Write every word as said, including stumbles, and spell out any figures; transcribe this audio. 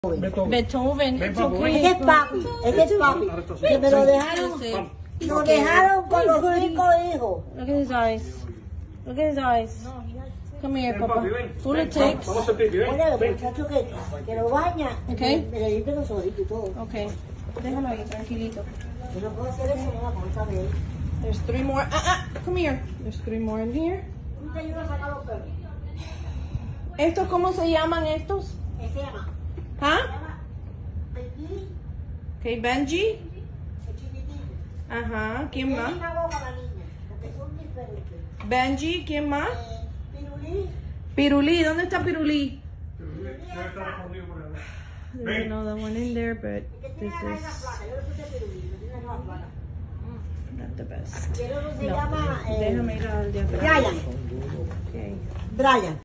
Beethoven. It's okay. Ese es papi, ese es papi. Que me lo dejaron, lo dejaron con los cinco hijos. Look at his eyes. Look at his eyes. Come here, Papa. Full it takes. Oye, el muchacho que, que lo baña, Okay. me le limpia los ojitos y todo. Okay. Déjalo ahí, tranquilito. Yo no puedo hacer eso, no, con esta vez. There's three more. Ah, ah. Come here. There's three more in here. ¿Tú te ayudas a sacar los perros? ¿Estos cómo se llaman estos? ¿Qué se llama? ¿Ah? Se llama Benji, Okay, Benji. el chiquitito. Ajá. ¿Quién Tiene más? una boca la niña, porque son diferentes. Benji. ¿Quién más? Eh, Pirulí, Pirulí. ¿Dónde está Pirulí? Pirulí está. There's another one in there, but Que this tiene la nariz is plana, yo le puse Pirulí, no tiene la nariz plana. not the best. Y el otro se No. llama eh, Déjame ir al de atrás. Brian. Okay. Brian.